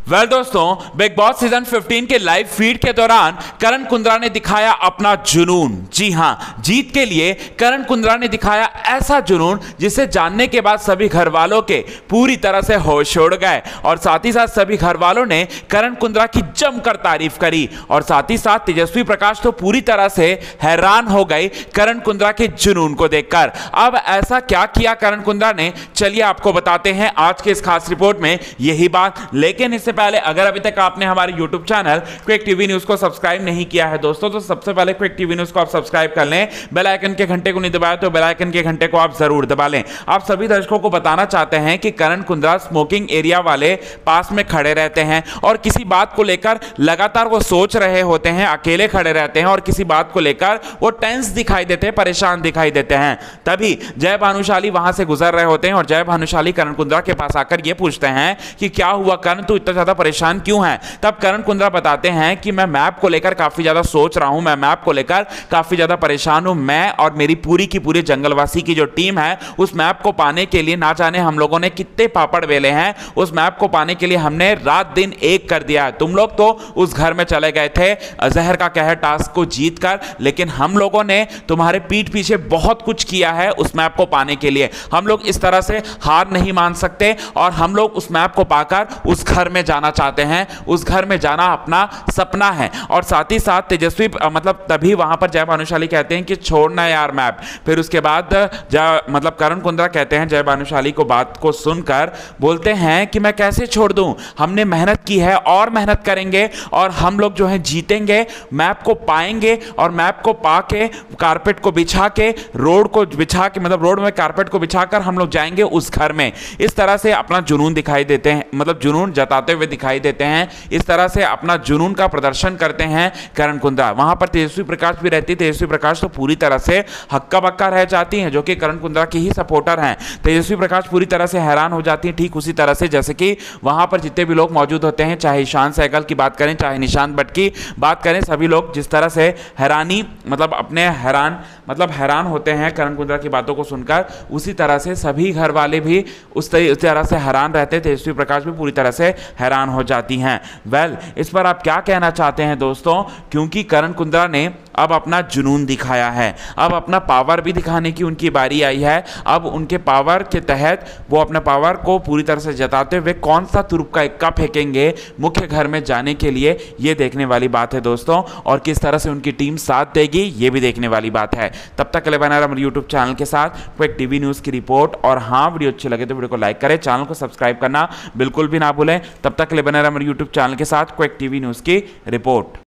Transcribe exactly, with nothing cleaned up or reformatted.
Well well, दोस्तों, big boss season पंद्रह के लाइव फीड के दौरान करण कुंद्रा ने दिखाया अपना जुनून। जी हां, जीत के लिए करण कुंद्रा ने दिखाया ऐसा जुनून जिसे जानने के बाद सभी घर वालों के पूरी तरह से होश उड़ गए और साथ ही साथ सभी घर वालों ने करण कुंद्रा की जमकर तारीफ करी और साथ ही साथ तेजस्वी प्रकाश तो पूरी तरह से हैरान हो गए करण कुंद्रा के जुनून को देखकर। अब ऐसा क्या किया करण कुंद्रा ने, चलिए आपको बताते हैं आज के इस खास रिपोर्ट में यही बात। लेकिन इससे पहले अगर अभी तक आपने हमारे YouTube channel quick TV news को सब्सक्राइब नहीं किया है दोस्तों, तो सबसे पहले क्विक टीवी न्यूज को आप सब्सक्राइब कर लें। बेल आइकन के घंटे को नहीं दबाया तो बेल आइकन के घंटे को आप जरूर दबा लें। आप सभी दर्शकों को बताना चाहते हैं कि करण कुंद्रा स्मोकिंग एरिया वाले पास में खड़े रहते हैं और किसी बात को लेकर लगातार वो सोच रहे होते हैं, अकेले खड़े रहते हैं और किसी बात को लेकर वो टेंस दिखाई देते हैं, परेशान दिखाई देते हैं। तभी जय भानुशाली वहां से गुजर रहे होते हैं और जय भानुशाली करण कुंद्रा के पास आकर ये पूछते हैं कि क्या हुआ करण, तू इतना ज्यादा परेशान क्यों है। तब करण कुंद्रा बताते हैं कि मैं मैप को लेकर काफी ज्यादा सोच रहा हूं, मैं मैप को लेकर काफी ज्यादा परेशान हूं। मैं और मेरी पूरी की पूरी जंगलवासी की जो टीम है उस मैप को पाने के लिए ना जाने हम लोगों ने कितने पापड़ बेले हैं, उस मैप को पाने के लिए हमने रात दिन एक कर दिया है। तुम लोग तो उस घर में चले गए थे जहर का कहर टास्क को जीतकर, लेकिन हम लोगों ने तुम्हारे पीठ पीछे बहुत कुछ किया है उस मैप को पाने के लिए। हम लोग इस तरह से हार नहीं मान सकते और हम लोग उस मैप को पाकर उस घर में जाना चाहते हैं, उस घर में जाना अपना सपना है। और साथ ही साथ तेजस्वी मतलब तभी वहां पर जय भानुशाली कहते हैं कि छोड़ना यार मैप। फिर उसके बाद जय मतलब करण कुंद्रा कहते हैं जय भानुशाली को बात को सुनकर बोलते हैं कि मैं कैसे छोड़ दूं, हमने मेहनत की है और मेहनत करेंगे और हम लोग जो है जीतेंगे, मैप को पाएंगे और मैप को पाके कारपेट को बिछा के रोड को बिछा के मतलब रोड में कारपेट को बिछाकर हम लोग जाएंगे उस घर में। इस तरह से अपना जुनून दिखाई देते हैं, मतलब जुनून जताते हुए दिखाई देते हैं। इस तरह से अपना जुनून का प्रदर्शन करते हैं करण कुंद्रा। वहां पर तेजस्वी प्रकाश भी रहती, तेजस्वी प्रकाश तो पूरी तरह से हक्का बक्का रह जाती हैं, जो कि करण कुंद्रा की ही सपोर्टर हैं। तेजस्वी प्रकाश पूरी तरह से हैरान हो जाती है, ठीक उसी तरह से जैसे कि वहां पर जितने भी लोग मौजूद होते हैं, चाहे ईशान सहगल की बात करें, चाहे निशांत भट्ट की बात करें, सभी लोग जिस तरह से हैरानी मतलब अपने हैरान मतलब हैरान होते हैं करण कुंद्रा की बातों को सुनकर, उसी तरह से सभी घर वाले भी उस तरह से हैरान रहते हैं। तेजस्वी प्रकाश भी पूरी तरह से हैरान हो जाती हैं। वेल, इस पर आप क्या कहना चाहते हैं दोस्तों, क्योंकि करण कुंद्रा ने अब अपना जुनून दिखाया है, अब अपना पावर भी दिखाने की उनकी बारी आई है। अब उनके पावर के तहत वो अपने पावर को पूरी तरह से जताते हुए कौन सा तुरुप का इक्का फेंकेंगे मुख्य घर में जाने के लिए, ये देखने वाली बात है दोस्तों। और किस तरह से उनकी टीम साथ देगी ये भी देखने वाली बात है। तब तक के लिए बना रहा हमारे यूट्यूब चैनल के साथ क्विक टीवी न्यूज़ की रिपोर्ट। और हाँ, वीडियो अच्छी लगे तो वीडियो को लाइक करें, चैनल को सब्सक्राइब करना बिल्कुल भी ना भूलें। तब तक के लिए बना रहा हमारे यूट्यूब चैनल के साथ क्विक टीवी न्यूज़ की रिपोर्ट।